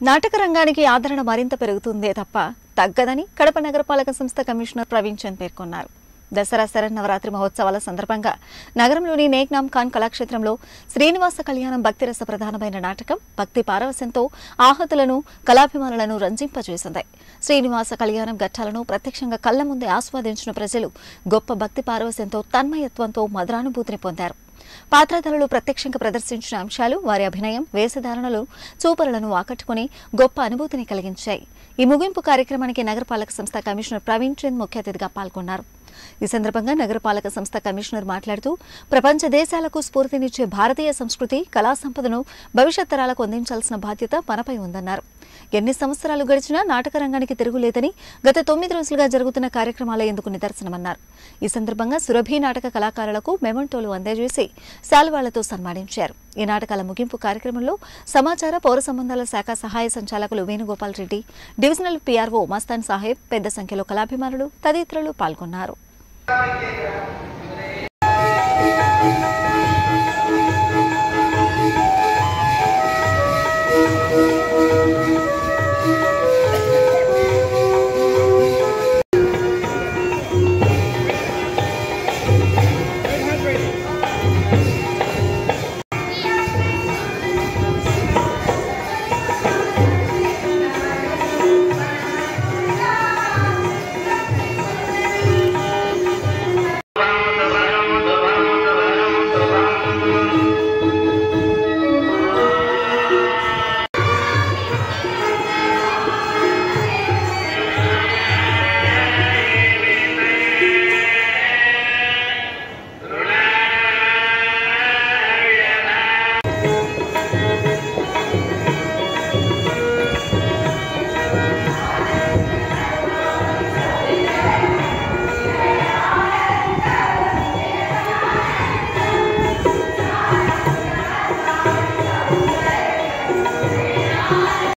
నాటక రంగానికి ఆదరణ మరింత పెరుగుతుందే తప్ప తగ్గదని కడప నగరపాలక సంస్థ కమిషనర్ ప్రవీణ్ చంద్ పేర్కొన్నారు. దసరా శరన్నవరాత్రి మహోత్సవాల సందర్భంగా నగరంలోని నేక్నామ్ ఖాన్ కళాక్షేత్రంలో శ్రీనివాస కళ్యాణం భక్తిరస ప్రధానమైన నాటకం భక్తి పారవశ్యంతో ఆహతులను కళాభిమానులను రంజింపజేసింది. శ్రీనివాస కళ్యాణం ఘట్టాలను ప్రత్యక్షంగా కళ్ల ముందే ఆస్వాదించిన ప్రజలు గొప్ప భక్తి పారవశ్యంతో తన్మయత్వంతో మధురానుభూతిని పొందారు. పాత్రధారులు ప్రత్యక్షంగా ప్రదర్శించిన అంశాలు వారి అభినయం వేషధారణలు చూపరులను ఆకట్టుకుని గొప్ప అనుభూతిని కలిగించాయి. ఈ ముగింపు కార్యక్రమానికి నగరపాలక సంస్థ కమిషనర్ ప్రవీణ్ చంద్ ముఖ్య అతిథిగా పాల్గొన్నారు. ఈ సందర్భంగా నగరపాలక సంస్థ కమిషనర్ మాట్లాడుతూ ప్రపంచ దేశాలకు స్ఫూర్తినిచ్చే భారతీయ సంస్కృతి కళా సంపదను భవిష్యత్ తరాలకు అందించాల్సిన బాధ్యత మనపై ఉందన్నారు. ఎన్ని సంవత్సరాలు గడిచినా నాటక రంగానికి తిరుగులేదని గత 9 రోజులుగా జరుగుతున్న కార్యక్రమాలే ఎందుకు నిదర్శనమన్నారు. ఈ సందర్భంగా సురభి నాటక కళాకారులకు మెమంటోలు అందజేసి శాలువాలతో సన్మానించారు. ఈ నాటకాల ముగింపు కార్యక్రమంలో సమాచార పౌర సంబంధాల శాఖ సహాయ సంచాలకులు వేణుగోపాల్ రెడ్డి, డివిజనల్ పీఆర్ఓ మస్తాన్ సాహెబ్, పెద్ద సంఖ్యలో కళాభిమానులు తదితరులు పాల్గొన్నారు.